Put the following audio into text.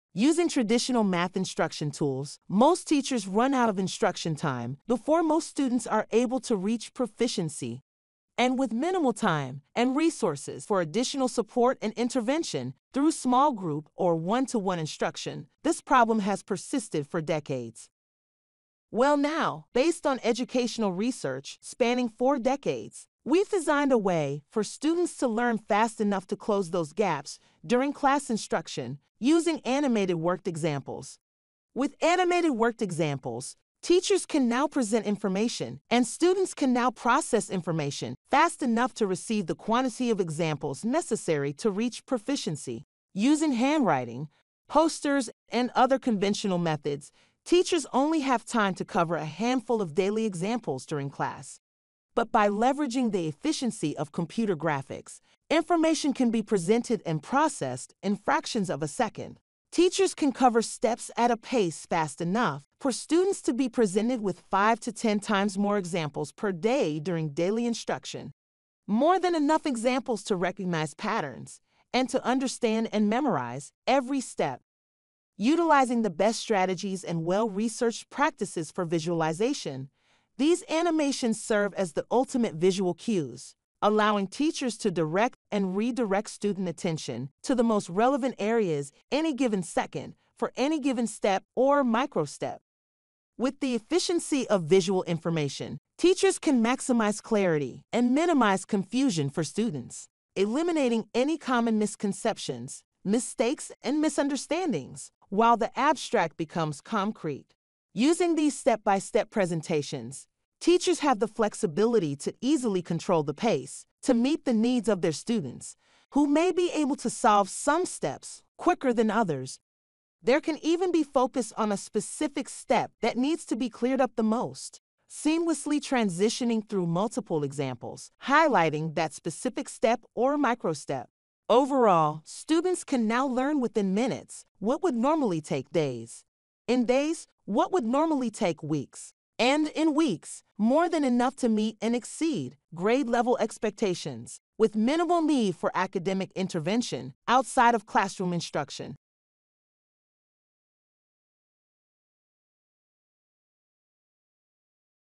Using traditional math instruction tools, most teachers run out of instruction time before most students are able to reach proficiency. And with minimal time and resources for additional support and intervention through small group or one-to-one instruction, this problem has persisted for decades. Well now, based on educational research spanning 4 decades, we've designed a way for students to learn fast enough to close those gaps during class instruction using animated worked examples. With animated worked examples, teachers can now present information, and students can now process information fast enough to receive the quantity of examples necessary to reach proficiency. Using handwriting, posters, and other conventional methods, teachers only have time to cover a handful of daily examples during class. But by leveraging the efficiency of computer graphics, information can be presented and processed in fractions of a second. Teachers can cover steps at a pace fast enough for students to be presented with 5 to 10 times more examples per day during daily instruction. More than enough examples to recognize patterns and to understand and memorize every step. Utilizing the best strategies and well-researched practices for visualization, these animations serve as the ultimate visual cues, allowing teachers to direct and redirect student attention to the most relevant areas any given second for any given step or microstep. With the efficiency of visual information, teachers can maximize clarity and minimize confusion for students, eliminating any common misconceptions, mistakes, and misunderstandings, while the abstract becomes concrete. Using these step-by-step presentations, teachers have the flexibility to easily control the pace to meet the needs of their students, who may be able to solve some steps quicker than others. There can even be focus on a specific step that needs to be cleared up the most, seamlessly transitioning through multiple examples, highlighting that specific step or microstep. Overall, students can now learn within minutes what would normally take days. In days, what would normally take weeks. And in weeks, more than enough to meet and exceed grade-level expectations, with minimal need for academic intervention outside of classroom instruction.